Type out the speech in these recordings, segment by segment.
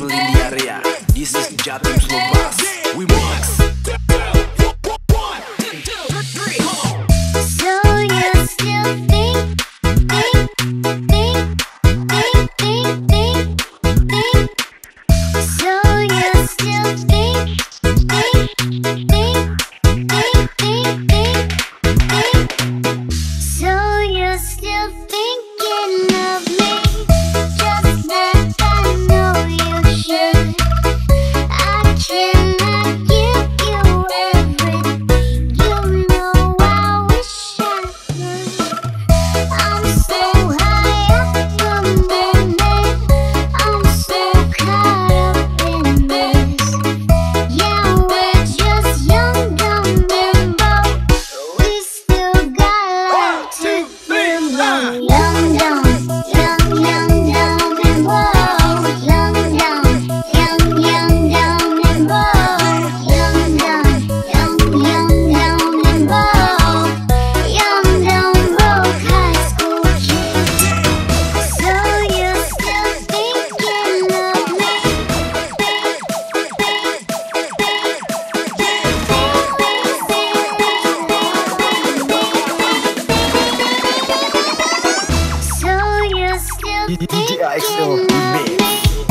people in the area. This is Jatim Slow Bass. We mix. So you still think So you still think So you're still thinking of me, just like I know you should. I cannot give you everything, you know I wish I could. I'm so high up from the net, I'm so caught up in this. Yeah, we're just young, dumb and broke, we still got life to live. Young, dumb, young, dumb and broke. Young, dumb, young, dumb and broke. Young, dumb, young, dumb and broke. Young, dumb, broke high school kid. So you're still thinking of me. So you're still DJ AXL thinking of Remix. me.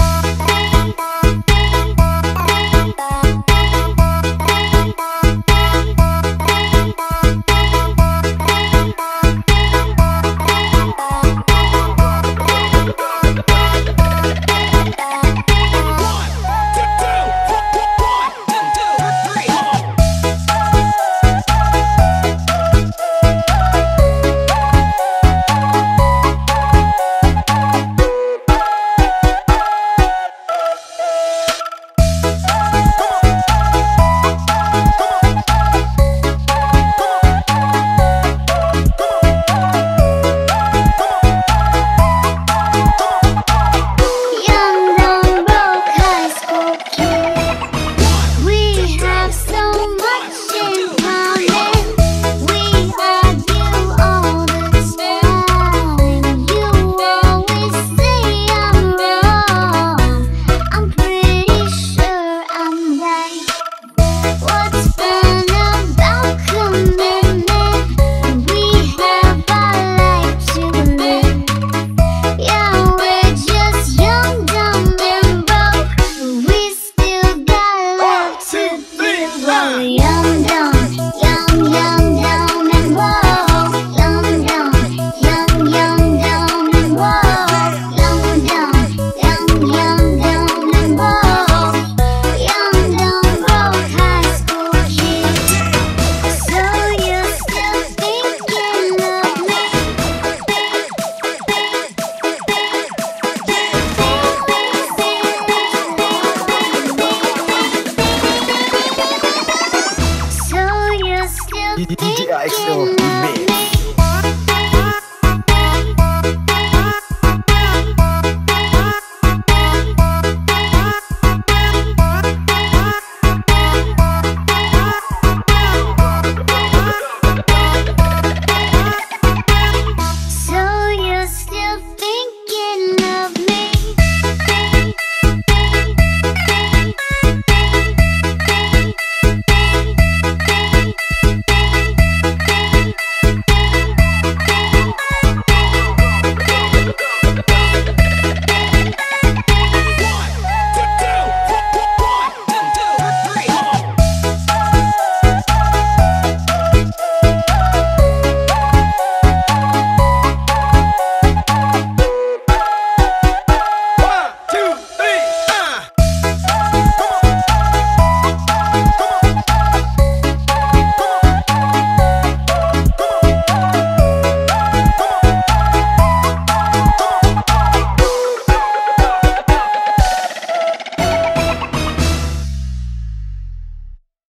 Young, dumb, broke high school kid. We have so much in common. We argue all the time. You always say I'm wrong. I'm pretty sure I'm right. What's fun about commitment? We have our life to live. Yeah, we're just young, dumb and broke, we still got love to live. Young, dumb, young, dumb and broke. Young, dumb, young, dumb and broke. Young, dumb, young, dumb and broke. Young, dumb, broke high school kid. So you're still thinking of me. So you're still DJ thinking AXL of